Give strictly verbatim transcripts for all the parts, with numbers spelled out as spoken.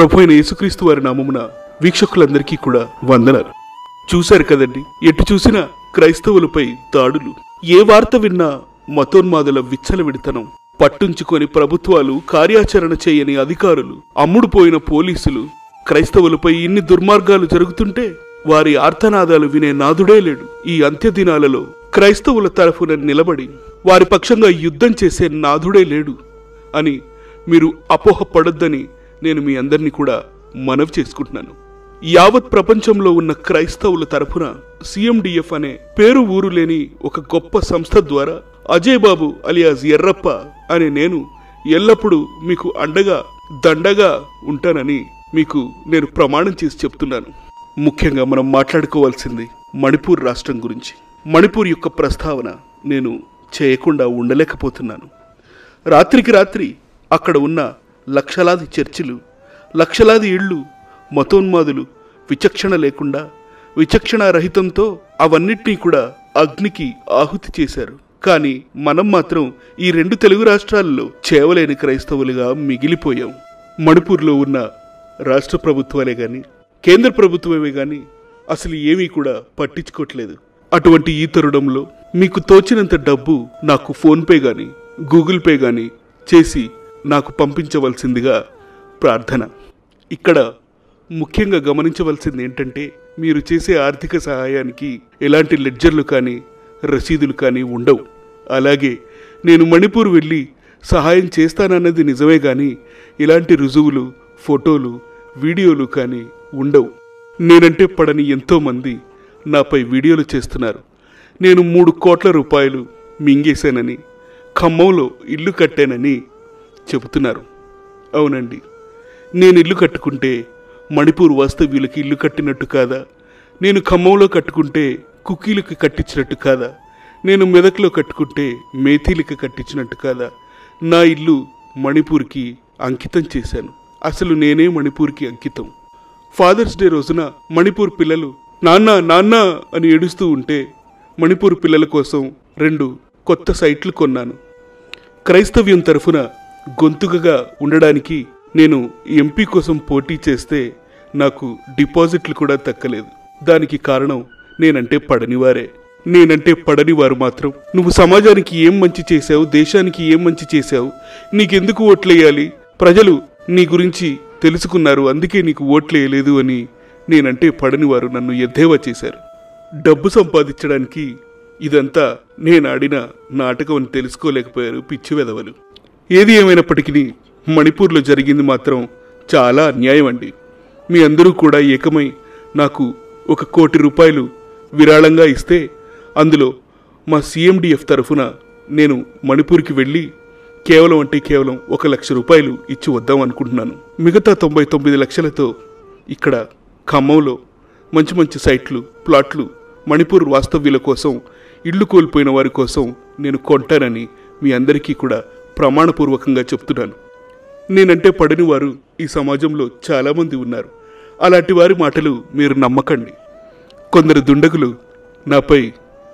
ప్రభు అయిన యేసుక్రీస్తు వారి నామమున వీక్షకులందరికీ కూడా వందనాలు. చూశారు కదండి, ఎటు చూసినా క్రైస్తవులపై దాడులు. ఏ వార్త విన్నా మతోన్మాదుల విచ్చలవిడితనం, పట్టుంచుకొని ప్రభుత్వాలు, కార్యాచరణ చేయని అధికారులు, అమ్ముడుపోయిన పోలీసులు. క్రైస్తవులపై ఇన్ని దుర్మార్గాలు జరుగుతుంటే వారి ఆర్తనాదాలు వినే నాదుడే లేడు. ఈ అంత్యదినాలలో క్రైస్తవుల తరఫున నిలబడి వారి పక్షంగా యుద్ధం చేసే నాదుడే లేడు అని మీరు అపోహపడొద్దని నేను మీ అందరినీ కూడా మనవి చేసుకుంటున్నాను. యావత్ ప్రపంచంలో ఉన్న క్రైస్తవుల తరఫున సిఎండిఎఫ్ అనే పేరు ఊరు లేని ఒక గొప్ప సంస్థ ద్వారా అజయ్ బాబు అలియాస్ ఎర్రప్ప అనే నేను ఎల్లప్పుడూ మీకు అండగా దండగా ఉంటానని మీకు నేను ప్రమాణం చేసి చెప్తున్నాను. ముఖ్యంగా మనం మాట్లాడుకోవాల్సింది మణిపూర్ రాష్ట్రం గురించి. మణిపూర్ యొక్క ప్రస్తావన నేను చేయకుండా ఉండలేకపోతున్నాను. రాత్రికి రాత్రి అక్కడ ఉన్న లక్షలాది చర్చిలు, లక్షలాది ఇళ్ళు మతోన్మాదులు విచక్షణ లేకుండా, విచక్షణ రహితంతో అవన్నిటినీ కూడా అగ్నికి ఆహుతి చేశారు. కానీ మనం మాత్రం ఈ రెండు తెలుగు రాష్ట్రాల్లో చేవలేని క్రైస్తవులుగా మిగిలిపోయాం. మణిపూర్లో ఉన్న రాష్ట్ర ప్రభుత్వాలే కానీ, కేంద్ర ప్రభుత్వమే కానీ అసలు ఏమీ కూడా పట్టించుకోవట్లేదు. అటువంటి ఈ తరుణంలో మీకు తోచినంత డబ్బు నాకు ఫోన్పే కానీ, గూగుల్ పే కానీ చేసి నాకు పంపించవలసిందిగా ప్రార్థన. ఇక్కడ ముఖ్యంగా గమనించవలసింది ఏంటంటే, మీరు చేసే ఆర్థిక సహాయానికి ఎలాంటి లెడ్జర్లు కానీ రసీదులు కానీ ఉండవు. అలాగే నేను మణిపూర్ వెళ్ళి సహాయం చేస్తానన్నది నిజమే కానీ ఇలాంటి రుజువులు, ఫోటోలు, వీడియోలు కానీ ఉండవు. నేనంటే పడని ఎంతోమంది నాపై వీడియోలు చేస్తున్నారు. నేను మూడు కోట్ల రూపాయలు మింగేశానని, ఖమ్మంలో ఇల్లు కట్టానని చెబుతున్నారు. అవునండి, నేను ఇల్లు కట్టుకుంటే మణిపూర్ వాస్తవ్యులకి ఇల్లు కట్టినట్టు కాదా? నేను ఖమ్మంలో కట్టుకుంటే కుకీలకు కట్టించినట్టు కాదా? నేను మెదక్లో కట్టుకుంటే మేథీలకు కట్టించినట్టు కాదా? నా ఇల్లు మణిపూర్కి అంకితం చేశాను. అసలు నేనే మణిపూర్కి అంకితం. ఫాదర్స్ డే రోజున మణిపూర్ పిల్లలు నాన్న నాన్న అని ఏడుస్తూ ఉంటే మణిపూర్ పిల్లల కోసం రెండు కొత్త సైట్లు కొన్నాను. క్రైస్తవ్యం తరఫున గొంతుకగా ఉండడానికి నేను ఎంపీ కోసం పోటీ చేస్తే నాకు డిపాజిట్లు కూడా దక్కలేదు. దానికి కారణం నేనంటే పడనివారే. నేనంటే పడని వారు మాత్రం నువ్వు సమాజానికి ఏం మంచి చేశావు, దేశానికి ఏం మంచి చేశావు, నీకెందుకు ఓట్లేయాలి, ప్రజలు నీ గురించి తెలుసుకున్నారు అందుకే నీకు ఓట్లేయలేదు అని నేనంటే పడని వారు నన్ను ఎద్దేవా చేశారు. డబ్బు సంపాదించడానికి ఇదంతా నేను ఆడిన నాటకం అని తెలుసుకోలేకపోయారు పిచ్చి వెధవలు. ఏది ఏమైనప్పటికీ మణిపూర్లో జరిగింది మాత్రం చాలా అన్యాయం అండి. మీ అందరూ కూడా ఏకమై నాకు ఒక కోటి రూపాయలు విరాళంగా ఇస్తే అందులో మా సిఎండిఎఫ్ తరఫున నేను మణిపూర్కి వెళ్ళి కేవలం అంటే కేవలం ఒక లక్ష రూపాయలు ఇచ్చి వద్దాం అనుకుంటున్నాను. మిగతా తొంభై తొమ్మిది లక్షలతో ఇక్కడ ఖమ్మంలో మంచి మంచి సైట్లు, ప్లాట్లు మణిపూర్ వాస్తవ్యుల కోసం, ఇళ్ళు కోల్పోయిన వారి కోసం నేను కొంటానని మీ అందరికీ కూడా ప్రమాణపూర్వకంగా చెప్తున్నాను. నేనంటే పడని వారు ఈ సమాజంలో చాలామంది ఉన్నారు. అలాంటి వారి మాటలు మీరు నమ్మకండి. కొందరు దుండగులు నాపై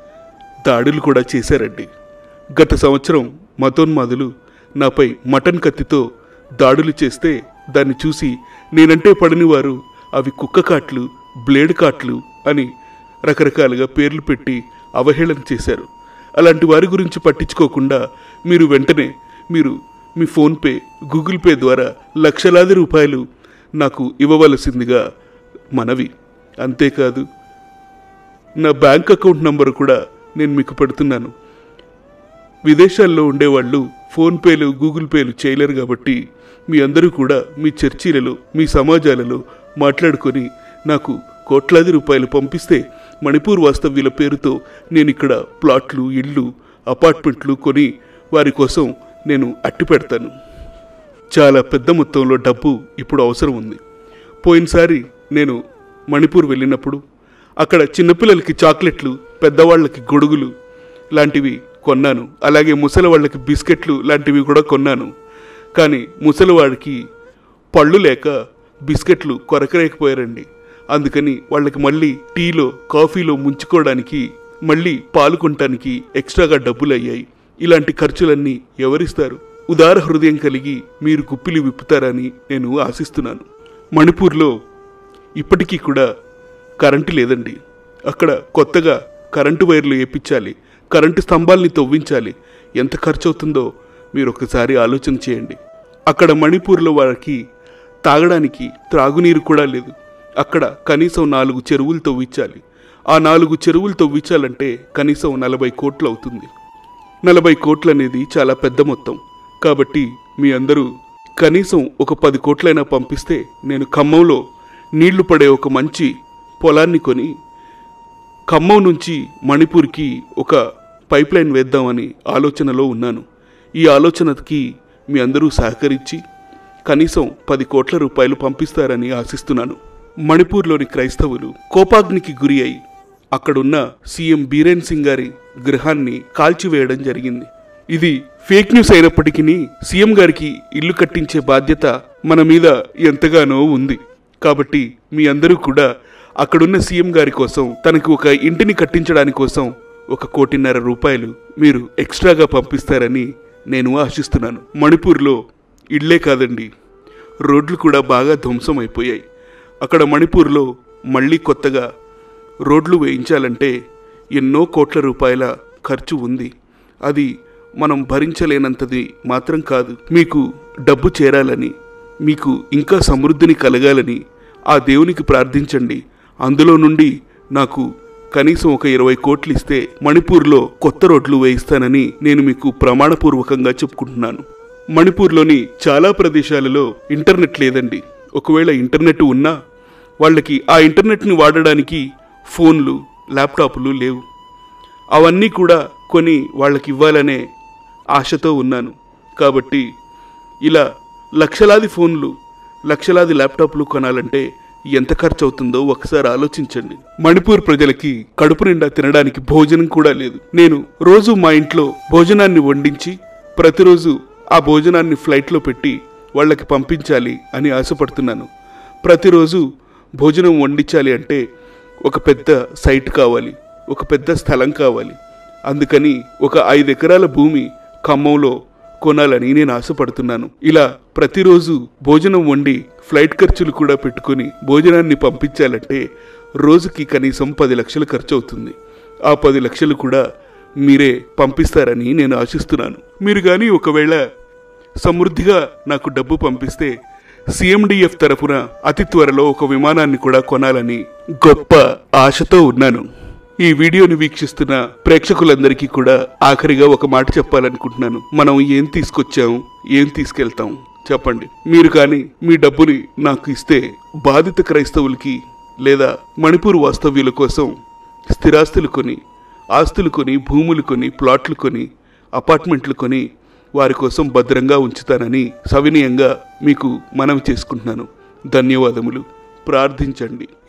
దాడులు కూడా చేశారండి. గత సంవత్సరం మతోన్మాదులు నాపై మటన్ కత్తితో దాడులు చేస్తే దాన్ని చూసి నేనంటే పడని వారు అవి కుక్క కాట్లు, బ్లేడ్ కాట్లు అని రకరకాలుగా పేర్లు పెట్టి అవహేళన చేశారు. అలాంటి వారి గురించి పట్టించుకోకుండా మీరు వెంటనే మీరు మీ ఫోన్పే, గూగుల్ పే ద్వారా లక్షలాది రూపాయలు నాకు ఇవ్వవలసిందిగా మనవి. అంతేకాదు నా బ్యాంక్ అకౌంట్ నంబరు కూడా నేను మీకు పెడుతున్నాను. విదేశాల్లో ఉండేవాళ్ళు ఫోన్పేలు, గూగుల్ పేలు చేయలేరు కాబట్టి మీ అందరూ కూడా మీ చర్చీలలో, మీ సమాజాలలో మాట్లాడుకొని నాకు కోట్లాది రూపాయలు పంపిస్తే మణిపూర్ వాస్తవ్యుల పేరుతో నేను ఇక్కడ ప్లాట్లు, ఇళ్ళు, అపార్ట్మెంట్లు కొని వారి కోసం నేను అట్టి పెడతాను. చాలా పెద్ద మొత్తంలో డబ్బు ఇప్పుడు అవసరం ఉంది. పోయినసారి నేను మణిపూర్ వెళ్ళినప్పుడు అక్కడ చిన్నపిల్లలకి చాక్లెట్లు, పెద్దవాళ్ళకి గొడుగులు లాంటివి కొన్నాను. అలాగే ముసలి వాళ్ళకి బిస్కెట్లు లాంటివి కూడా కొన్నాను. కానీ ముసలివాడికి పళ్ళు లేక బిస్కెట్లు కొరకలేకపోయారండి. అందుకని వాళ్ళకి మళ్ళీ టీలో, కాఫీలో ముంచుకోవడానికి, మళ్ళీ పాలు కొనడానికి ఎక్స్ట్రాగా డబ్బులు అయ్యాయి. ఇలాంటి ఖర్చులన్నీ ఎవరిస్తారు? ఉదార హృదయం కలిగి మీరు గుప్పిలి విప్పుతారని నేను ఆశిస్తున్నాను. మణిపూర్లో ఇప్పటికీ కూడా కరెంటు లేదండి. అక్కడ కొత్తగా కరెంటు వైర్లు వేయించాలి, కరెంటు స్తంభాల్ని తవ్వించాలి. ఎంత ఖర్చు అవుతుందో మీరు ఒకసారి ఆలోచన చేయండి. అక్కడ మణిపూర్లో వారికి తాగడానికి త్రాగునీరు కూడా లేదు. అక్కడ కనీసం నాలుగు చెరువులు తవ్వించాలి. ఆ నాలుగు చెరువులు తవ్వించాలంటే కనీసం నలభై కోట్లు అవుతుంది. నలభై కోట్లు అనేది చాలా పెద్ద మొత్తం. కాబట్టి మీ అందరూ కనీసం ఒక పది కోట్లైనా పంపిస్తే నేను ఖమ్మంలో నీళ్లు పడే ఒక మంచి పొలాన్ని కొని ఖమ్మం నుంచి మణిపూర్కి ఒక పైప్ లైన్ వేద్దామని ఆలోచనలో ఉన్నాను. ఈ ఆలోచనకి మీ అందరూ సహకరించి కనీసం పది కోట్ల రూపాయలు పంపిస్తారని ఆశిస్తున్నాను. మణిపూర్లోని క్రైస్తవులు కోపాగ్నికి గురి అయి అక్కడున్న సీఎం బీరేన్ సింగ్ గారి గృహాన్ని కాల్చివేయడం జరిగింది. ఇది ఫేక్ న్యూస్ అయినప్పటికీ సీఎం గారికి ఇల్లు కట్టించే బాధ్యత మన మీద ఎంతగానో ఉంది. కాబట్టి మీ అందరూ కూడా అక్కడున్న సీఎం గారి కోసం, తనకు ఒక ఇంటిని కట్టించడానికి కోసం ఒక కోటిన్నర రూపాయలు మీరు ఎక్స్ట్రాగా పంపిస్తారని నేను ఆశిస్తున్నాను. మణిపూర్లో ఇళ్లే కాదండి, రోడ్లు కూడా బాగా ధ్వంసం అయిపోయాయి. అక్కడ మణిపూర్లో మళ్ళీ కొత్తగా రోడ్లు వేయించాలంటే ఎన్నో కోట్ల రూపాయల ఖర్చు ఉంది. అది మనం భరించలేనంతది మాత్రం కాదు. మీకు డబ్బు చేరాలని, మీకు ఇంకా సమృద్ధిని కలగాలని ఆ దేవునికి ప్రార్థించండి. అందులో నుండి నాకు కనీసం ఒక ఇరవై కోట్లు ఇస్తే మణిపూర్లో కొత్త రోడ్లు వేయిస్తానని నేను మీకు ప్రమాణపూర్వకంగా చెప్పుకుంటున్నాను. మణిపూర్లోని చాలా ప్రదేశాలలో ఇంటర్నెట్ లేదండి. ఒకవేళ ఇంటర్నెట్ ఉన్నా వాళ్ళకి ఆ ఇంటర్నెట్ని వాడడానికి ఫోన్లు, ల్యాప్టాప్లు లేవు. అవన్నీ కూడా కొని వాళ్ళకి ఇవ్వాలనే ఆశతో ఉన్నాను. కాబట్టి ఇలా లక్షలాది ఫోన్లు, లక్షలాది ల్యాప్టాప్లు కొనాలంటే ఎంత ఖర్చు అవుతుందో ఒకసారి ఆలోచించండి. మణిపూర్ ప్రజలకి కడుపు నిండా తినడానికి భోజనం కూడా లేదు. నేను రోజు మా ఇంట్లో భోజనాన్ని వండించి ప్రతిరోజు ఆ భోజనాన్ని ఫ్లైట్లో పెట్టి వాళ్ళకి పంపించాలి అని ఆశపడుతున్నాను. ప్రతిరోజు భోజనం వండించాలి అంటే ఒక పెద్ద సైట్ కావాలి, ఒక పెద్ద స్థలం కావాలి. అందుకని ఒక ఐదు ఎకరాల భూమి ఖమ్మంలో కొనాలని నేను ఆశపడుతున్నాను. ఇలా ప్రతిరోజు భోజనం వండి ఫ్లైట్ ఖర్చులు కూడా పెట్టుకుని భోజనాన్ని పంపించాలంటే రోజుకి కనీసం పది లక్షలు ఖర్చు అవుతుంది. ఆ పది లక్షలు కూడా మీరే పంపిస్తారని నేను ఆశిస్తున్నాను. మీరు కానీ ఒకవేళ సమృద్ధిగా నాకు డబ్బు పంపిస్తే సిఎండిఎఫ్ తరఫున అతి త్వరలో ఒక విమానాన్ని కూడా కొనాలని గొప్ప ఆశతో ఉన్నాను. ఈ వీడియోని వీక్షిస్తున్న ప్రేక్షకులందరికీ కూడా ఆఖరిగా ఒక మాట చెప్పాలనుకుంటున్నాను. మనం ఏం తీసుకొచ్చాం, ఏం తీసుకెళ్తాం చెప్పండి. మీరు కానీ మీ డబ్బుని నాకు ఇస్తే బాధిత క్రైస్తవులకి లేదా మణిపూర్ వాస్తవ్యుల కోసం స్థిరాస్తులు కొని, ఆస్తులు కొని, భూములు కొని, ప్లాట్లు కొని, అపార్ట్మెంట్లు కొని వారి కోసం భద్రంగా ఉంచుతానని సవినయంగా మీకు మనవి చేసుకుంటున్నాను. ధన్యవాదములు. ప్రార్థించండి.